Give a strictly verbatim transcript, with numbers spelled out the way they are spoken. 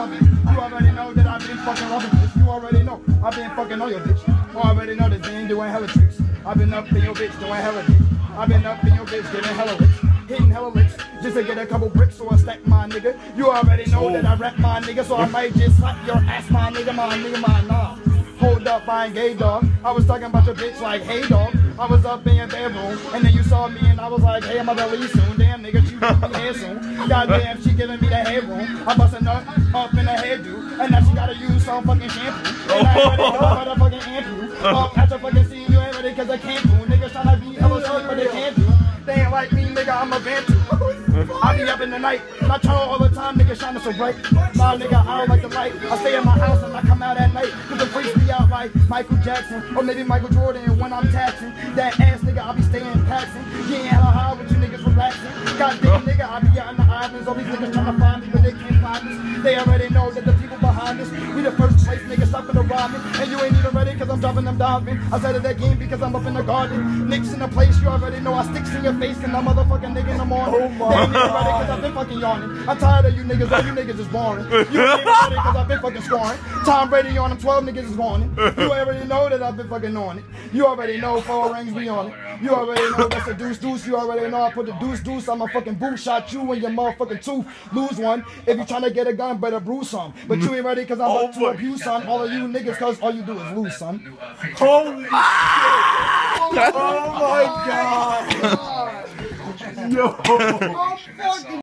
loving. You already know that I've been fucking loving this. You already know I've been fucking on your bitch. You already know this been doing hella tricks. I've been up in your bitch doing hella dick. I've been up in your bitch getting hella licks. Hitting hella licks just to get a couple bricks or a stack, my nigga. You already know that I rap my nigga, so I might just slap your ass, my nigga, my nigga, my nah. Hold up, I ain't gay, dog. I was talking about your bitch like, hey, dog. I was up in your bedroom, and then you saw me, and I was like, hey, I'm about to leave soon. Damn, nigga, she giving me head soon. Goddamn, she giving me the head room. I bust a nut up in the hairdo, and now she gotta use some fucking shampoo. And I ain't ready to go the fucking ampu. Up at your fucking scene, you ain't ready cause I can't do. Niggas tryna be hella short, but they can't do. They ain't like me, nigga, I'm a bantu. I be up in the night, not turn all the time, nigga, shining so bright. Nah, nigga, I don't like the light. I stay in my house and I come out at night. Cause the freaks be out like Michael Jackson, or maybe Michael Jordan when I'm taxing. That ass nigga, I be staying taxing. Getting hella high with you niggas relaxing. Goddamn nigga, I be out in the islands. All these niggas tryna find me, but they can't find us. They already know that the people behind us, we the first place, nigga, stopping the robbing. And you ain't even ready cause I'm dropping them diving. I said it again because I'm up in the garden. Nicks in the place, you already know I sticks in your face and I'm motherfucking nigga in the morning. Oh, they ain't even ready cause I've been fucking yawning. I'm tired of you niggas, all you niggas is boring. You ain't even ready cause I've been fucking scoring. Tom Brady on him, twelve niggas is warning. You already know that I've been fucking on it. You already know four rings be on it. You already know that's a deuce deuce. You already know I put the deuce deuce. I'm a fucking boot shot you in your motherfucking tooth. Lose one. If you tryna get a gun, better bruise some. But you ain't ready cause I'm about to abuse son. All of you niggas cause all you do is lose son. Holy shit! Oh my god! Yo!